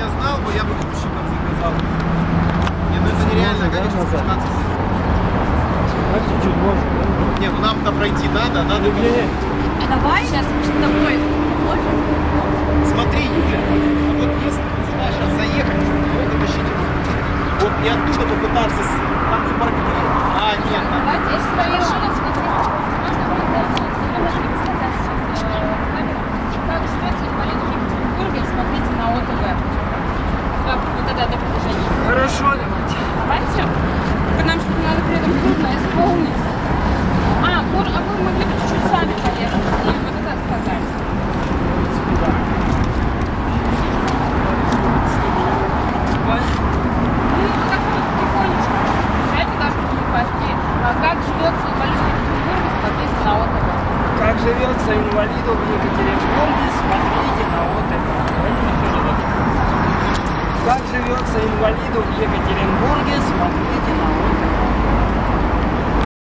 я знал бы, я бы грузчиком заказал. Не, ну это нереально, как еще спускаться? Так чуть-чуть можно. Не, ну нам-то пройти надо, надо. А давай сейчас мы с тобой. Смотри, Юля, а вот если сюда сейчас заехать, вот тащите. Вот и оттуда попытаться, там же парковка. А, нет. Давайте, я сейчас свою машину, смотри. Можно будет сказать сейчас камеру, как живется инвалид в Екатеринбурге, смотрите на ОТВ. Как вот это движение. Хорошо, давайте. Давайте. Только нам что-то надо при этом трудно исполнить. А вы могли бы чуть-чуть сами поехать и вот это сказать. Как живется инвалиду в Екатеринбурге, смотрите на ОТВ. Как живется инвалиду в Екатеринбурге, смотрите на ОТВ. Как живется инвалиду в Екатеринбурге, смотрите на ОТВ.